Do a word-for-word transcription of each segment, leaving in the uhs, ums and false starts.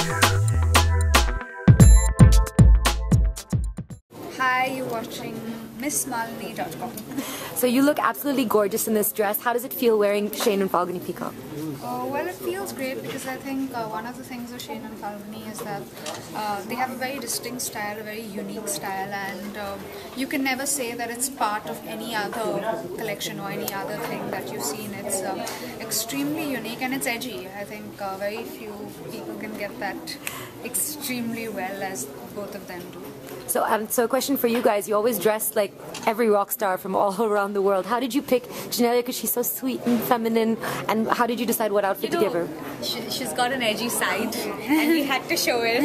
Hi, you're watching Miss Malini dot com. So you look absolutely gorgeous in this dress. How does it feel wearing Shane and Falguni Peacock? Uh, well, it feels great because I think uh, one of the things of Shane and Falguni is that uh, they have a very distinct style, a very unique style, and uh, you can never say that it's part of any other collection or any other thing that you've seen. It's uh, extremely unique and it's edgy. I think uh, very few people can get that extremely well as both of them do. So, um, so a question for you guys. You always dress like every rock star from all around the world. How did you pick Genelia? Because she's so sweet and feminine. And how did you decide what outfit you to know, give her? She, she's got an edgy side, and we had to show it.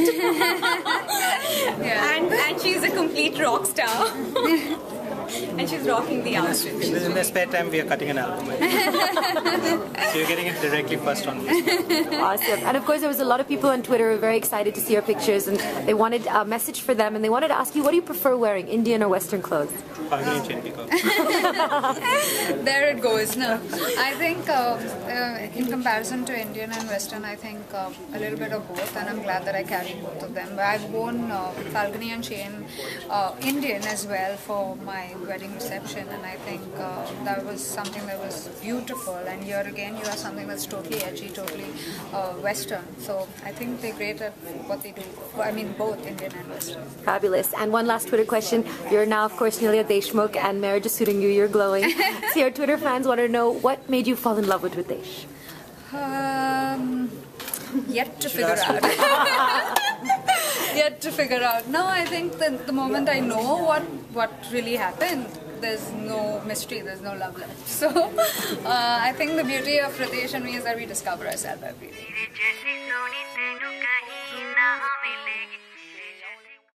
Yeah. And and she's a complete rock star. And she's rocking the outfit. In the spare time, we are cutting an album. So you're getting it directly first on this. Awesome. And of course, there was a lot of people on Twitter who were very excited to see your pictures, and they wanted a message for them, and they wanted to ask you, what do you prefer wearing, Indian or Western clothes? Falguni and Shane Peacock. There it goes. No, I think uh, uh, in comparison to Indian and Western, I think uh, a little bit of both, and I'm glad that I carry both of them. But I've worn uh, Falguni and Shane uh, Indian as well for my wedding reception, and I think uh, that was something that was beautiful. And here again, you have something that's totally edgy, totally uh, Western. So I think they're great at what they do. I mean, both Indian and Western. Fabulous. And one last Twitter question. You're now, of course, Nelia Deshmukh, and marriage is suiting you. You're glowing. So your Twitter fans want to know, what made you fall in love with Ritesh? Um, yet to figure out. Yet to figure out. No, I think that the moment I know what what really happened, there's no mystery, there's no love left. So uh, I think the beauty of Ritesh and me is that we discover ourselves every day.